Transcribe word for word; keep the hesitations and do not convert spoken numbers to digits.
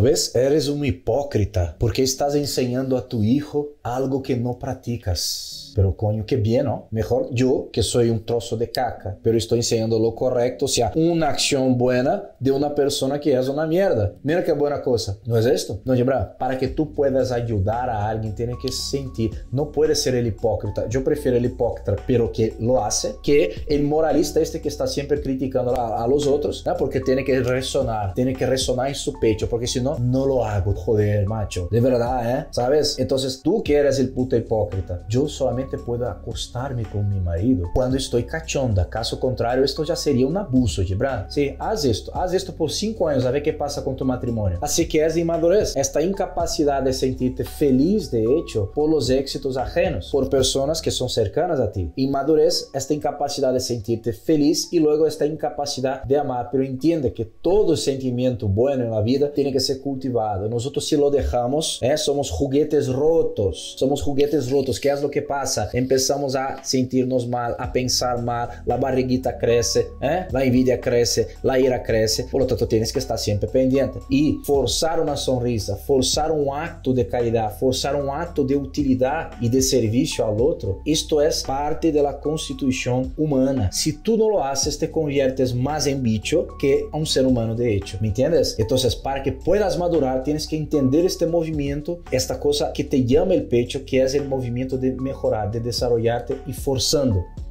ves? Eres un hipócrita porque estás enseñando a tu hijo algo que no practicas. Pero coño, qué bien, ¿no? Mejor yo, que soy un trozo de caca, pero estoy enseñando lo correcto, o sea, una acción buena de una persona que es una mierda. Mira qué buena cosa. ¿No es esto? No, Gibran, para que tú puedas ayudar a alguien, tienes que sentir. No puedes ser el hipócrita. Yo prefiero el hipócrita, pero que lo hace, que el moralista este que está siempre criticando a, a los otros, ¿no? Porque tiene que resonar, tiene que resonar en su pecho, porque si no, no lo hago. Joder, macho. De verdad, ¿eh? ¿Sabes? Entonces, tú que eres el puto hipócrita, yo solamente puedo acostarme con mi marido cuando estoy cachonda. Caso contrario, esto ya sería un abuso, Gibran. Sí, haz esto, haz esto por cinco años a ver qué pasa con tu matrimonio. Así que es inmadurez, esta incapacidad de sentirte feliz, de hecho, por los éxitos ajenos, por personas que son cercanas a ti. Inmadurez, esta incapacidad de sentirte feliz y luego esta incapacidad de amar, pero entiende que todo sentimiento bueno en la vida tiene que ser cultivado. Nosotros si lo dejamos, ¿eh? somos juguetes rotos, somos juguetes rotos. ¿Qué es lo que pasa? Empezamos a sentirnos mal, a pensar mal, la barriguita crece, ¿eh? la envidia crece, la ira crece, por lo tanto tienes que estar siempre pendiente. Y forzar una sonrisa, forzar un acto de caridad, forzar un acto de utilidad y de servicio al otro, esto es parte de la constitución humana. Si tú no lo haces, te conviertes más en bicho que a un ser humano de hecho, ¿me entiendes? Entonces, para que puedas madurar, tienes que entender este movimiento, esta cosa que te llama el pecho, que es el movimiento de mejorar, de desarrollarte y forzando.